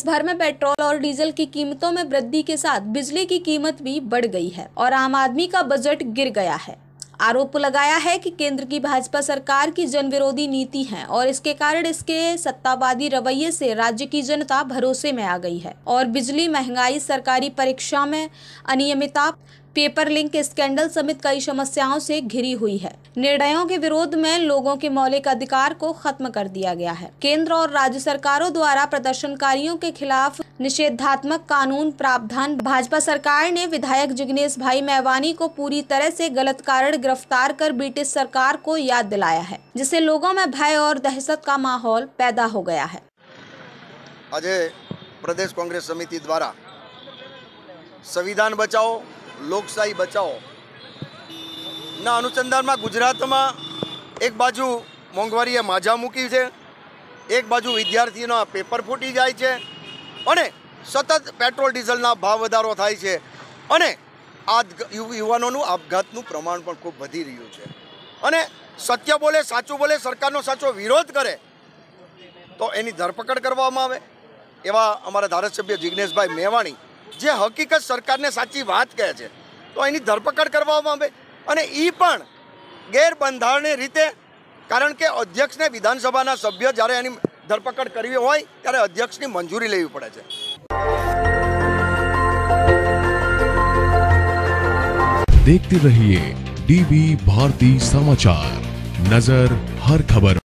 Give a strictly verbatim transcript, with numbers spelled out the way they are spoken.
देश भर में पेट्रोल और डीजल की कीमतों में वृद्धि के साथ बिजली की कीमत भी बढ़ गई है और आम आदमी का बजट गिर गया है। आरोप लगाया है कि केंद्र की भाजपा सरकार की जन विरोधी नीति है और इसके कारण इसके सत्तावादी रवैये से राज्य की जनता भरोसे में आ गई है और बिजली महंगाई, सरकारी परीक्षा में अनियमितता, पेपर लिंक स्कैंडल समेत कई समस्याओं से घिरी हुई है। निर्णयों के विरोध में लोगों के मौलिक अधिकार को खत्म कर दिया गया है। केंद्र और राज्य सरकारों द्वारा प्रदर्शनकारियों के खिलाफ निषेधात्मक कानून प्रावधान। भाजपा सरकार ने विधायक जिग्नेश भाई मेवानी को पूरी तरह से गलत कारण गिरफ्तार कर ब्रिटिश सरकार को याद दिलाया है, जिससे लोगों में भय और दहशत का माहौल पैदा हो गया है। आज प्रदेश कांग्रेस समिति द्वारा संविधान बचाओ લોકશાહી બચાવો ના અનુસંધાનમાં ગુજરાતમાં એક બાજુ મોંઘવારીએ માજા મૂકી છે, એક બાજુ વિદ્યાર્થીઓના પેપર ફૂટી જાય છે અને સતત પેટ્રોલ ડીઝલના ભાવ વધારો થાય છે અને આ યુવાનોનું આપઘાતનું પ્રમાણ પણ ખૂબ વધી રહ્યું છે અને સત્ય બોલે, સાચું બોલે, સરકારનો સાચો વિરોધ કરે તો એની ધરપકડ કરવામાં આવે એવા અમારા ધારાસભ્ય જિગ્નેશભાઈ મેવાણી જે હકીકત સરકારને સાચી વાત કહે છે તો એની ધરપકડ કરવામાં આવે અને એ પણ ગેરબંધારણીય રીતે, કારણ કે અધ્યક્ષને વિધાનસભાના સભ્ય જ્યારે એની ધરપકડ કરવી હોય ત્યારે અધ્યક્ષની મંજૂરી લેવી પડે છે। देखते रहिए डीबी भारती समाचार, नजर हर खबर।